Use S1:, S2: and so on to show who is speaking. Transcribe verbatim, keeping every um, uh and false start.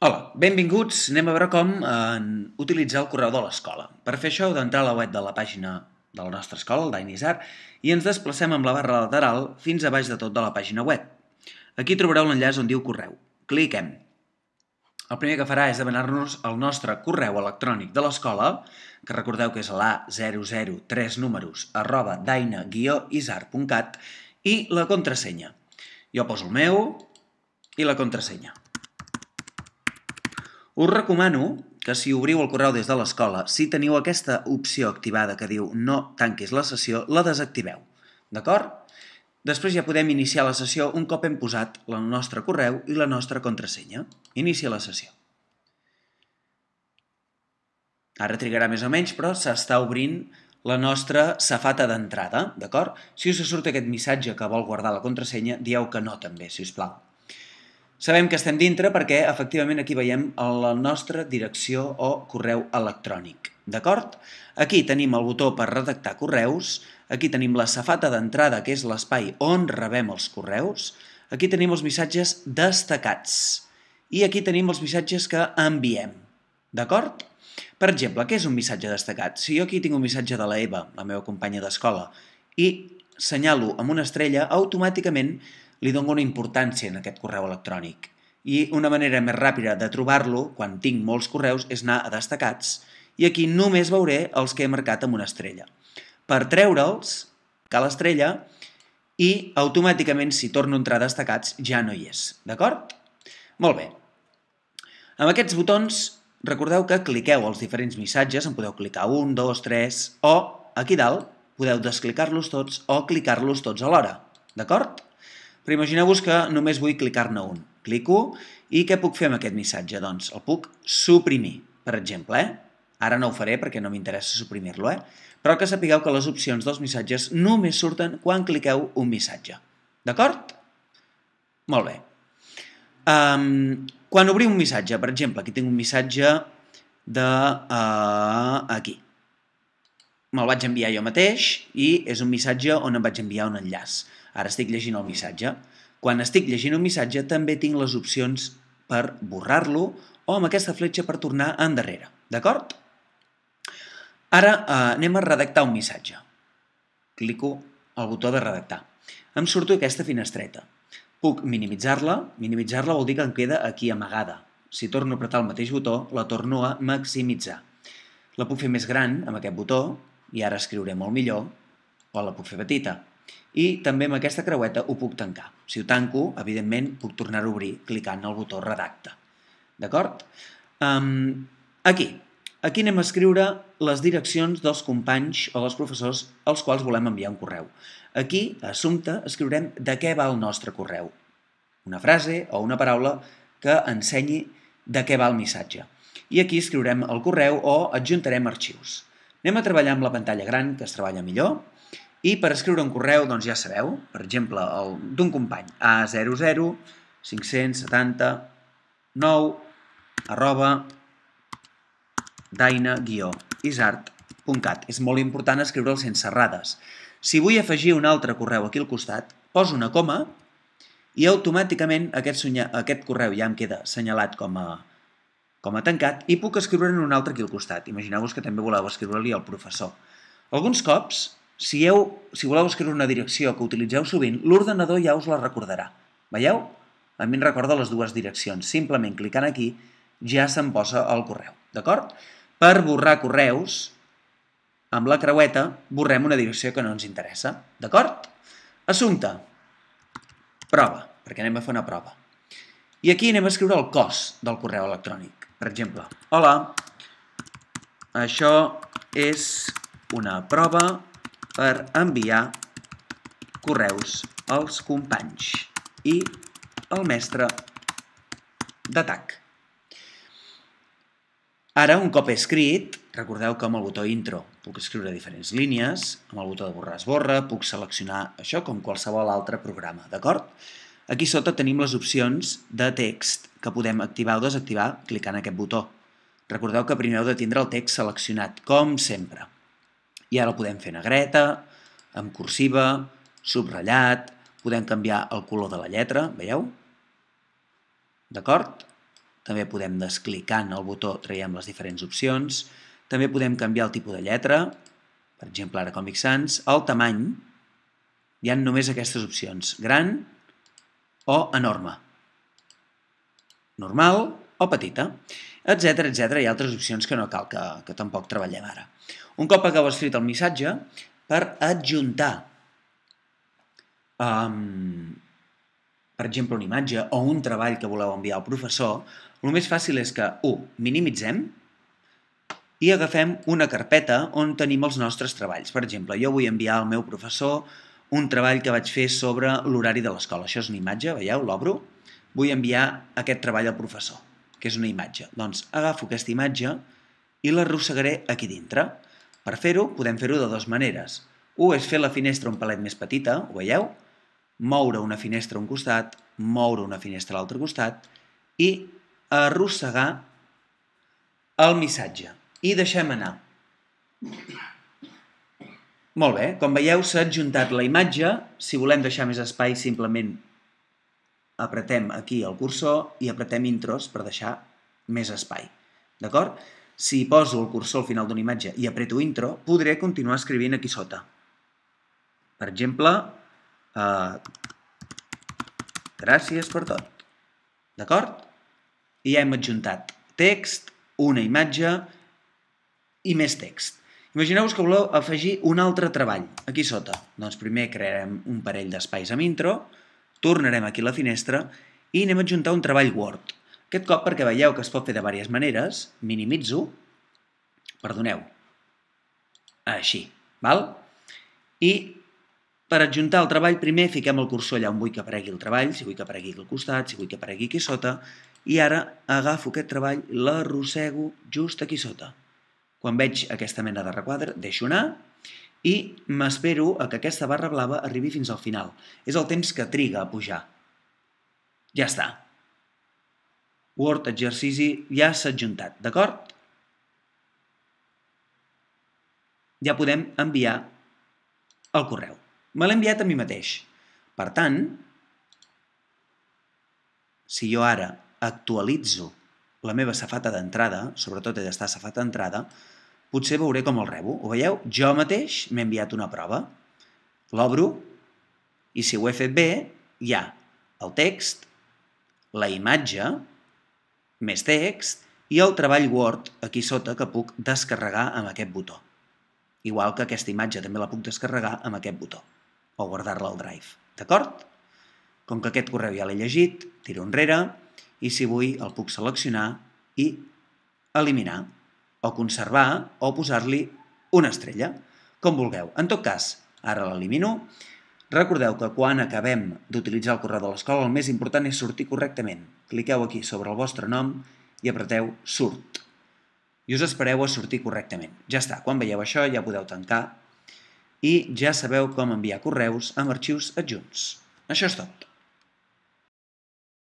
S1: Hola, benvinguts. Anem a veure com eh, utilitzar el correu de l'escola. Per fer això heu d'entrar a la web de la pàgina de la nostra escola, el Dainisar, i ens desplacem amb la barra lateral fins a baix de tot de la pàgina web. Aquí trobareu l'enllaç on diu correu. Cliquem. El primer que farà és demanar-nos el nostre correu electrònic de l'escola, que recordeu que és l'A zero zero tres números arroba daina guió isar punt cat, i la contrasenya. Jo poso el meu i la contrasenya. Us recomano que si obriu el correu des de l'escola, si teniu aquesta opció activada que diu no tanquis la sessió, la desactiveu. D'acord? Després ja podem iniciar la sessió un cop hem posat el nostre correu i la nostra contrasenya. Inicia la sessió. Ara trigarà més o menys, però s'està obrint la nostra safata d'entrada, d'acord? Si us surt aquest missatge que vol guardar la contrasenya, dieu que no també, si us plau. Sabem que estem dintre perquè, efectivament, aquí veiem la nostra direcció o correu electrònic. D'acord? Aquí tenim el botó per redactar correus, aquí tenim la safata d'entrada, que és l'espai on rebem els correus, aquí tenim els missatges destacats i aquí tenim els missatges que enviem. D'acord? Per exemple, què és un missatge destacat? Si jo aquí tinc un missatge de la Eva, la meva companya d'escola, i senyalo amb una estrella, automàticament li dono una importància en aquest correu electrònic. I una manera més ràpida de trobar-lo, quan tinc molts correus, és anar a destacats, i aquí només veuré els que he marcat amb una estrella. Per treure'ls, cal estrella, i automàticament, si torno a entrar a destacats, ja no hi és. D'acord? Molt bé. Amb aquests botons, recordeu que cliqueu els diferents missatges, en podeu clicar un, dos, tres, o aquí dalt podeu desclicar-los tots o clicar-los tots alhora. D'acord? Però imagineu-vos que només vull clicar-ne un. Clico i què puc fer amb aquest missatge? Doncs el puc suprimir, per exemple. Eh? Ara no ho faré perquè no m'interessa suprimir-lo, eh? Però que sapigueu que les opcions dels missatges només surten quan cliqueu un missatge. D'acord? Molt bé. Um, quan obrim un missatge, per exemple, aquí tinc un missatge de uh, aquí. Me'l vaig enviar jo mateix i és un missatge on em vaig enviar un enllaç. Ara estic llegint el missatge. Quan estic llegint un missatge també tinc les opcions per borrar-lo o amb aquesta fletxa per tornar endarrere. D'acord? Ara eh, anem a redactar un missatge. Clico al botó de redactar. Em surto aquesta finestreta. Puc minimitzar-la. Minimitzar-la vol dir que em queda aquí amagada. Si torno a apretar el mateix botó, la torno a maximitzar. La puc fer més gran amb aquest botó i ara escriuré molt millor, o la puc fer petita. I també amb aquesta creueta ho puc tancar. Si ho tanco, evidentment, puc tornar a obrir clicant el botó redacta. D'acord? Um, aquí. Aquí anem a escriure les direccions dels companys o dels professors als quals volem enviar un correu. Aquí, a assumpte, escriurem de què va el nostre correu. Una frase o una paraula que ensenyi de què va el missatge. I aquí escriurem el correu o adjuntarem arxius. Anem a treballar amb la pantalla gran, que es treballa millor. I per escriure un correu, doncs ja sabeu, per exemple, d'un company, A zero zero cinc cents setanta-nou arroba daina guió isar punt cat. És molt important escriure'l sense errades. Si vull afegir un altre correu aquí al costat, poso una coma i automàticament aquest, aquest correu ja em queda assenyalat com a, com a tancat i puc escriure'n un altre aquí al costat. Imagineu-vos que també voleu escriure-li al professor. Alguns cops, Si, heu, si voleu escriure una direcció que utilitzeu sovint, l'ordenador ja us la recordarà. Veieu? A mi em recorda les dues direccions. Simplement clicant aquí ja se'm posa el correu. D'acord? Per borrar correus, amb la creueta, borrem una direcció que no ens interessa. D'acord? Assumpte. Prova, perquè anem a fer una prova. I aquí anem a escriure el cos del correu electrònic. Per exemple, hola, això és una prova per enviar correus als companys i al mestre de T A C. Ara, un cop he escrit, recordeu que amb el botó intro puc escriure diferents línies, amb el botó de borrar esborra, puc seleccionar això com qualsevol altre programa, d'acord? Aquí sota tenim les opcions de text que podem activar o desactivar clicant aquest botó. Recordeu que primer heu de tindre el text seleccionat, com sempre. I ara el podem fer negreta, amb cursiva, subratllat, podem canviar el color de la lletra, veieu? D'acord? també podem desclicant el botó traiem les diferents opcions, també podem canviar el tipus de lletra, per exemple ara Comic Sans, el tamany, hi ha només aquestes opcions, gran o enorme, normal o petita, etcètera, etcètera. Hi ha altres opcions que no cal que, que tampoc treballem ara. Un cop hagueu escrit el missatge, per adjuntar um, per exemple, una imatge o un treball que voleu enviar al professor, el més fàcil és que, u, minimitzem i agafem una carpeta on tenim els nostres treballs. Per exemple, jo vull enviar al meu professor un treball que vaig fer sobre l'horari de l'escola. Això és una imatge, veieu? L'obro. Vull enviar aquest treball al professor, que és una imatge. Doncs agafo aquesta imatge i l'arrossegaré aquí dintre. Per fer-ho, podem fer-ho de dues maneres. U és fer la finestra un pelet més petita, ho veieu? Moure una finestra a un costat, moure una finestra a l'altre costat i arrossegar el missatge. I deixem anar. Molt bé, com veieu s'ha adjuntat la imatge. Si volem deixar més espai, simplement apretem aquí el cursor i apretem intros per deixar més espai. D'acord? Si poso el cursor al final d'una imatge i apreto intro, podré continuar escrivint aquí sota. Per exemple, Uh, gràcies per tot. D'acord? I ja hem adjuntat text, una imatge i més text. Imagineu-vos que voleu afegir un altre treball aquí sota. Doncs primer crearem un parell d'espais amb intro, tornarem aquí a la finestra i anem a adjuntar un treball Word. Aquest cop, perquè veieu que es pot fer de diverses maneres, minimitzo, perdoneu, així, val? I per adjuntar el treball, primer fiquem el cursor allà on vull que aparegui el treball, si vull que aparegui aquí al costat, si vull que aparegui aquí sota, i ara agafo aquest treball, l'arrossego just aquí sota. Quan veig aquesta mena de requadre, deixo anar i m'espero que aquesta barra blava arribi fins al final. És el temps que triga a pujar. Ja està. Word exercici ja s'ha adjuntat, d'acord? Ja podem enviar el correu. Me l'he enviat a mi mateix. Per tant, si jo ara actualitzo la meva safata d'entrada, sobretot he d'estar safata d'entrada, potser veuré com el rebo. Ho veieu? Jo mateix m'he enviat una prova. L'obro i si ho he fet bé, hi ha el text, la imatge, més text i el treball Word aquí sota que puc descarregar amb aquest botó. Igual que aquesta imatge també la puc descarregar amb aquest botó o guardar-la al Drive. D'acord? Com que aquest correu ja l'he llegit, tiro enrere i si vull el puc seleccionar i eliminar o conservar o posar-li una estrella, com vulgueu. En tot cas, ara l'elimino. Recordeu que quan acabem d'utilitzar el correu de l'escola el més important és sortir correctament. Cliqueu aquí sobre el vostre nom i apreteu Surt. I us espereu a sortir correctament. Ja està, quan veieu això ja podeu tancar i ja sabeu com enviar correus amb arxius adjunts. Això és tot.